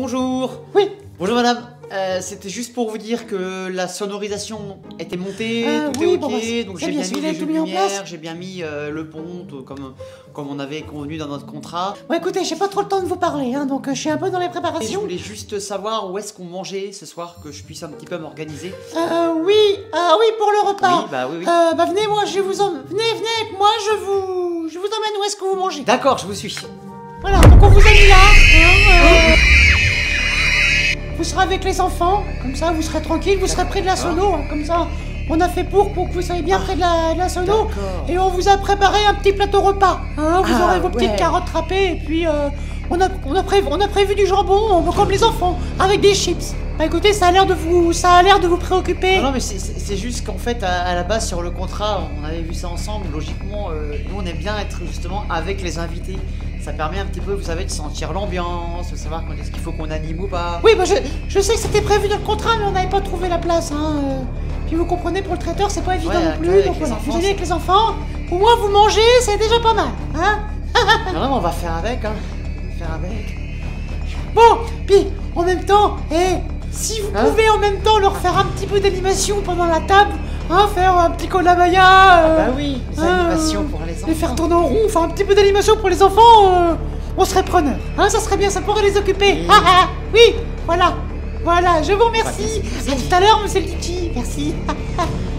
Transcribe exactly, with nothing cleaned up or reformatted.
Bonjour. Oui. Bonjour madame, euh, c'était juste pour vous dire que la sonorisation était montée, Euh, tout oui, est bon, ok, bah, c'est- donc c'est j'ai bien, bien si mis vous avez les jeux tout de mis en lumière, place. j'ai bien mis euh, le pont, tout comme, comme on avait convenu dans notre contrat. Bon écoutez, j'ai pas trop le temps de vous parler, hein, donc euh, je suis un peu dans les Et je préparations. voulais juste savoir où est-ce qu'on mangeait ce soir, que je puisse un petit peu m'organiser. Euh, oui, ah oui, pour le repas. Oui, bah oui, oui. Euh, bah venez, moi, je vous en... Venez, venez avec moi, je vous... Je vous emmène où est-ce que vous mangez. D'accord, je vous suis. Voilà, donc on vous a mis là. Hein, euh, Vous serez avec les enfants, comme ça vous serez tranquille, vous serez près de la sono, hein, comme ça. On a fait pour pour que vous soyez bien près de la, de la sono. D'accord. Et on vous a préparé un petit plateau repas. Hein, vous Ah, aurez vos petites ouais. carottes râpées et puis euh, on, a, on, a prévu, on a prévu du jambon, euh, comme les enfants, avec des chips. Bah écoutez, ça a l'air de vous, ça a l'air de vous préoccuper. Non, non, mais c'est- c'est c'est juste qu'en fait, à, à la base, sur le contrat, on avait vu ça ensemble. Logiquement, euh, nous, on aime bien être justement avec les invités. Ça permet un petit peu, vous savez, de sentir l'ambiance, de savoir quand est-ce qu'il faut qu'on anime ou pas. Oui, bah je, je sais que c'était prévu dans le contrat, mais on n'avait pas trouvé la place. Hein. euh. Puis vous comprenez, pour le traiteur, c'est pas évident Ouais, non plus. avec Donc les voilà, enfants, vous allez c'est- avec les enfants. Au moins vous mangez, c'est déjà pas mal. Hein. Non, non, mais on va faire avec, hein. On va faire avec. Bon, puis en même temps, eh, si vous Hein pouvez en même temps leur faire un petit peu d'animation pendant la table, hein, faire un petit colabaya, euh, Bah oui, les hein, animations pour les enfants. les faire tourner en rond, faire un petit peu d'animation pour les enfants, euh, on serait preneur. Hein, ça serait bien, ça pourrait les occuper. Oui. Ah, ah, oui, voilà, voilà, je vous remercie. Bah, c'est- À tout à l'heure, monsieur le Litchi, merci.